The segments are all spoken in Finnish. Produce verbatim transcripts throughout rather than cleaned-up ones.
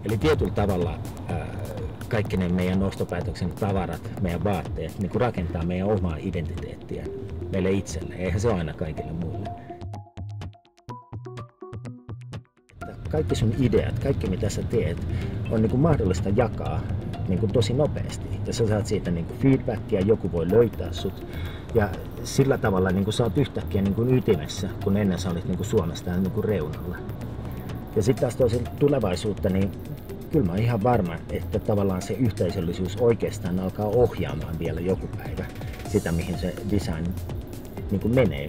Eli tietyllä tavalla ää, kaikki ne meidän ostopäätöksen tavarat, meidän vaatteet niin kuin rakentaa meidän omaa identiteettiä meille itselle. Eihän se ole aina kaikille muille. Kaikki sun ideat, kaikki mitä sä teet, on niin kuin mahdollista jakaa niin kuin tosi nopeasti. Ja sä saat siitä niin kuin feedbackia, joku voi löytää sut. Ja sillä tavalla niin kuin sä oot yhtäkkiä niin kuin ytimessä, kun ennen sä olit niin kuin Suomessa täällä niin kuin reunalla. Ja sitten taas toisaalta tulevaisuutta, niin kyllä mä oon ihan varma, että tavallaan se yhteisöllisyys oikeastaan alkaa ohjaamaan vielä joku päivä sitä, mihin se design niin kuin menee.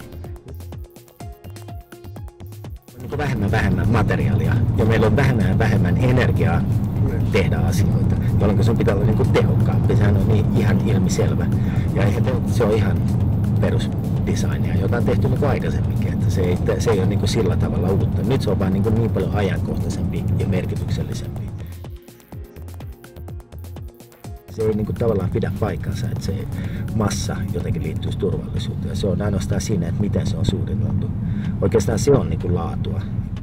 Niin kuin vähemmän vähemmän materiaalia ja meillä on vähemmän vähemmän energiaa tehdä asioita, jolloin sun pitää olla niin kuin tehokkaampi. Sehän on niin ihan ilmiselvä. Ja eihän se on ihan perusdesignia, jota on tehty niin kuin aikaisemminkin. Että se ei, se ei ole niin kuin sillä tavalla uutta. Nyt se on vaan niin, kuin niin paljon ajankohtaisempi ja merkityksellisempi. Se ei niin kuin tavallaan pidä paikkansa, että se massa jotenkin liittyisi turvallisuuteen. Se on ainoastaan siinä, että miten se on suunniteltu. Oikeastaan se on niin kuin laatua.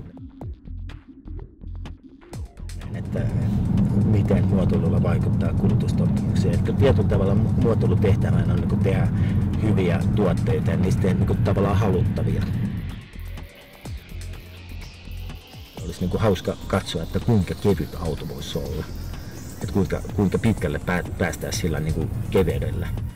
Että miten muotoilulla vaikuttaa kulutustottumuksiin. Että tietyllä tavalla muotoilutehtävänä on niin kuin tehdä hyviä tuotteita ja niistä tehdä niin kuin tavallaan haluttavia. Olisi niin kuin hauska katsoa, että kuinka kevyt auto voisi olla. Että kuinka, kuinka pitkälle päästään sillä niin kuin keveydellä.